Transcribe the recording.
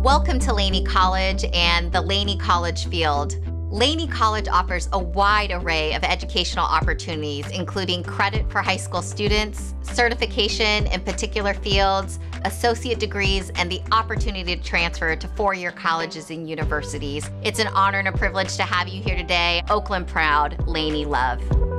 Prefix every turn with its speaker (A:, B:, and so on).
A: Welcome to Laney College and the Laney College field. Laney College offers a wide array of educational opportunities, including credit for high school students, certification in particular fields, associate degrees, and the opportunity to transfer to four-year colleges and universities. It's an honor and a privilege to have you here today. Oakland proud, Laney love.